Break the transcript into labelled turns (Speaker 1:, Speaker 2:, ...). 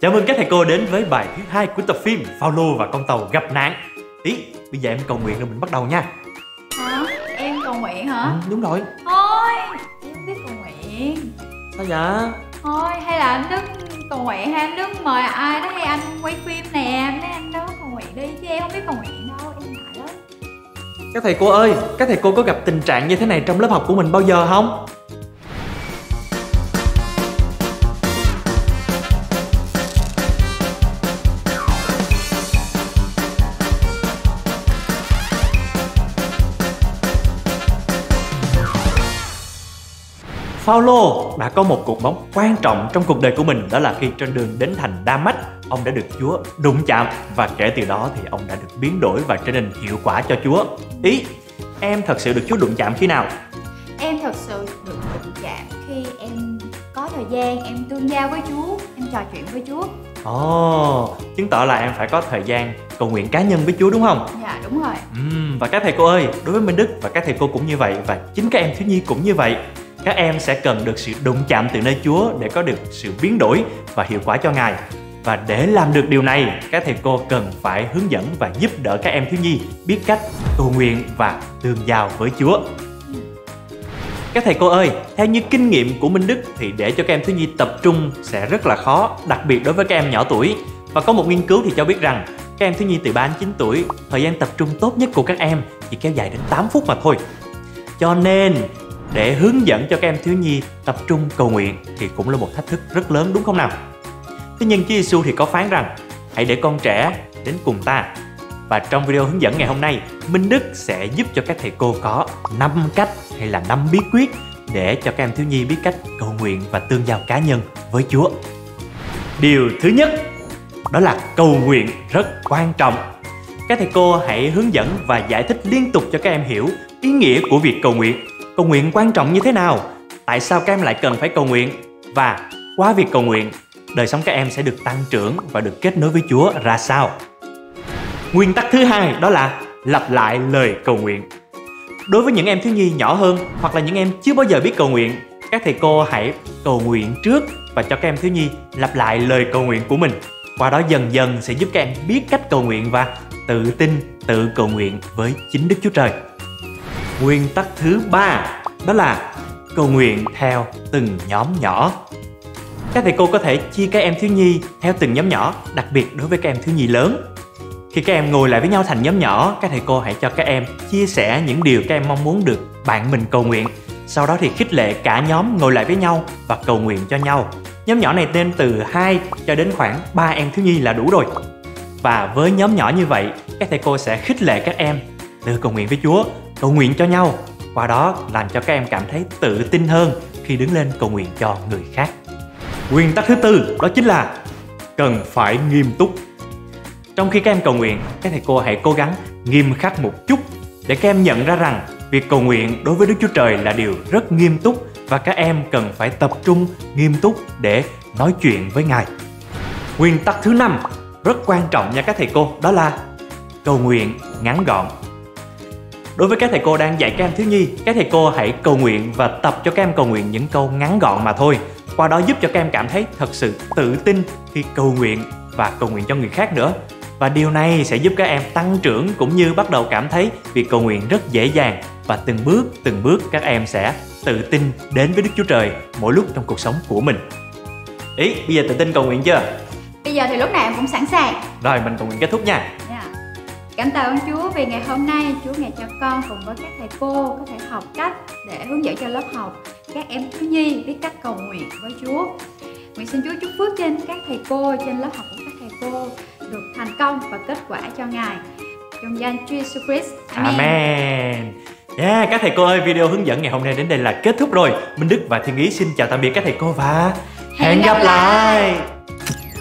Speaker 1: Chào mừng các thầy cô đến với bài thứ 2 của tập phim Phaolô và con tàu gặp nạn. Tí, bây giờ em cầu nguyện rồi mình bắt đầu nha.
Speaker 2: Hả? Em cầu nguyện hả?
Speaker 1: Đúng rồi.
Speaker 2: Thôi, em không biết cầu nguyện.
Speaker 1: Sao vậy?
Speaker 2: Thôi, hay là anh Đức cầu nguyện, hay anh Đức mời ai đó, hay anh quay phim nè, mấy anh đó cầu nguyện đi, chứ em không biết cầu nguyện đâu, em ngại lắm.
Speaker 1: Các thầy cô ơi, các thầy cô có gặp tình trạng như thế này trong lớp học của mình bao giờ không? Phaolô đã có một cột mốc quan trọng trong cuộc đời của mình, đó là khi trên đường đến thành Đa-mách, ông đã được Chúa đụng chạm và kể từ đó thì ông đã được biến đổi và trở nên hiệu quả cho Chúa. Ý, em thật sự được Chúa đụng chạm khi nào?
Speaker 2: Em thật sự được đụng chạm khi em có thời gian em tương giao với Chúa, em trò chuyện với Chúa.
Speaker 1: Ồ, chứng tỏ là em phải có thời gian cầu nguyện cá nhân với Chúa đúng không?
Speaker 2: Dạ đúng rồi.
Speaker 1: Và các thầy cô ơi, đối với Minh Đức và các thầy cô cũng như vậy, và chính các em thiếu nhi cũng như vậy. Các em sẽ cần được sự đụng chạm từ nơi Chúa để có được sự biến đổi và hiệu quả cho Ngài. Và để làm được điều này, các thầy cô cần phải hướng dẫn và giúp đỡ các em thiếu nhi biết cách cầu nguyện và tương giao với Chúa. Các thầy cô ơi, theo như kinh nghiệm của Minh Đức thì để cho các em thiếu nhi tập trung sẽ rất là khó, đặc biệt đối với các em nhỏ tuổi. Và có một nghiên cứu thì cho biết rằng các em thiếu nhi từ 3 đến 9 tuổi, thời gian tập trung tốt nhất của các em chỉ kéo dài đến 8 phút mà thôi. Cho nên để hướng dẫn cho các em thiếu nhi tập trung cầu nguyện thì cũng là một thách thức rất lớn, đúng không nào? Thế nhưng Chúa Giêsu thì có phán rằng hãy để con trẻ đến cùng ta. Và trong video hướng dẫn ngày hôm nay, Minh Đức sẽ giúp cho các thầy cô có 5 cách hay là 5 bí quyết để cho các em thiếu nhi biết cách cầu nguyện và tương giao cá nhân với Chúa. Điều thứ nhất, đó là cầu nguyện rất quan trọng. Các thầy cô hãy hướng dẫn và giải thích liên tục cho các em hiểu ý nghĩa của việc cầu nguyện. Cầu nguyện quan trọng như thế nào? Tại sao các em lại cần phải cầu nguyện? Và qua việc cầu nguyện, đời sống các em sẽ được tăng trưởng và được kết nối với Chúa ra sao? Nguyên tắc thứ hai đó là lặp lại lời cầu nguyện. Đối với những em thiếu nhi nhỏ hơn hoặc là những em chưa bao giờ biết cầu nguyện, các thầy cô hãy cầu nguyện trước và cho các em thiếu nhi lặp lại lời cầu nguyện của mình. Qua đó dần dần sẽ giúp các em biết cách cầu nguyện và tự tin, tự cầu nguyện với chính Đức Chúa Trời. Nguyên tắc thứ ba đó là cầu nguyện theo từng nhóm nhỏ. Các thầy cô có thể chia các em thiếu nhi theo từng nhóm nhỏ, đặc biệt đối với các em thiếu nhi lớn. Khi các em ngồi lại với nhau thành nhóm nhỏ, các thầy cô hãy cho các em chia sẻ những điều các em mong muốn được bạn mình cầu nguyện. Sau đó thì khích lệ cả nhóm ngồi lại với nhau và cầu nguyện cho nhau. Nhóm nhỏ này nên từ 2 cho đến khoảng 3 em thiếu nhi là đủ rồi. Và với nhóm nhỏ như vậy, các thầy cô sẽ khích lệ các em tự cầu nguyện với Chúa, cầu nguyện cho nhau. Qua đó làm cho các em cảm thấy tự tin hơn khi đứng lên cầu nguyện cho người khác. Nguyên tắc thứ tư đó chính là cần phải nghiêm túc. Trong khi các em cầu nguyện, các thầy cô hãy cố gắng nghiêm khắc một chút để các em nhận ra rằng việc cầu nguyện đối với Đức Chúa Trời là điều rất nghiêm túc và các em cần phải tập trung nghiêm túc để nói chuyện với Ngài. Nguyên tắc thứ 5 rất quan trọng nha các thầy cô, đó là cầu nguyện ngắn gọn. Đối với các thầy cô đang dạy các em thiếu nhi, các thầy cô hãy cầu nguyện và tập cho các em cầu nguyện những câu ngắn gọn mà thôi. Qua đó giúp cho các em cảm thấy thật sự tự tin khi cầu nguyện và cầu nguyện cho người khác nữa. Và điều này sẽ giúp các em tăng trưởng cũng như bắt đầu cảm thấy việc cầu nguyện rất dễ dàng. Và từng bước các em sẽ tự tin đến với Đức Chúa Trời mỗi lúc trong cuộc sống của mình. Ý, bây giờ tự tin cầu nguyện chưa?
Speaker 2: Bây giờ thì lúc nào em cũng sẵn sàng.
Speaker 1: Rồi, mình cầu nguyện kết thúc nha.
Speaker 2: Cảm tạ ơn Chúa vì ngày hôm nay Chúa ngài cho con cùng với các thầy cô có thể học cách để hướng dẫn cho lớp học các em thiếu nhi biết cách cầu nguyện với Chúa. Nguyện xin Chúa chúc phước trên các thầy cô, trên lớp học của các thầy cô được thành công và kết quả cho Ngài. Trong danh Chúa Jesus Christ. Amen.
Speaker 1: Amen. Yeah, các thầy cô ơi, video hướng dẫn ngày hôm nay đến đây là kết thúc rồi. Minh Đức và Thiên Ý xin chào tạm biệt các thầy cô và hẹn gặp lại.